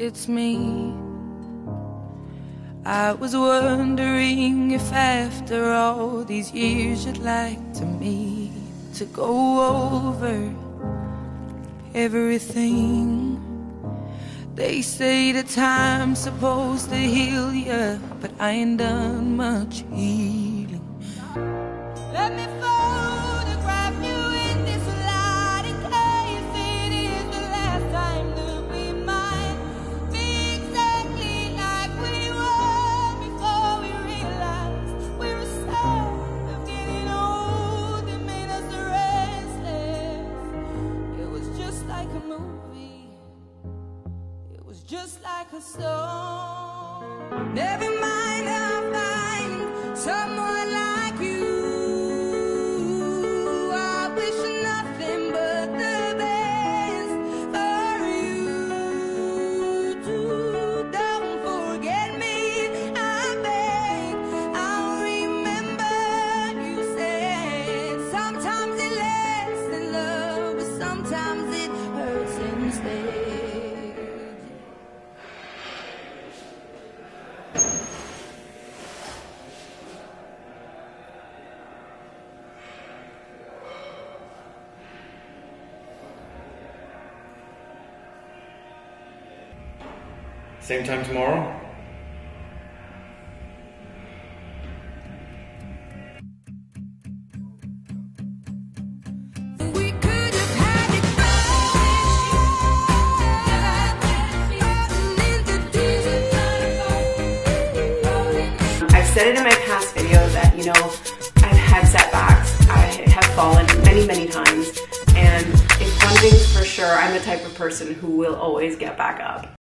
it's me. I was wondering if after all these years you'd like to meet, to go over everything. They say that time's supposed to heal ya, but I ain't done much healing. Let me photograph you in this light, in case it is the last time that we might be exactly like we were before we realized we were sad of getting old. It made us restless. It was just like a movie. It was just like a song. Never mind, I'll find someone like you. I wish nothing but the best for you too. Don't forget me, I beg. I'll remember you said sometimes it lasts in love, but sometimes it hurts instead. Same time tomorrow? We could have had it I've said it in my past videos that, you know, I've had setbacks. I have fallen many, many times. And if one thing's for sure, I'm the type of person who will always get back up.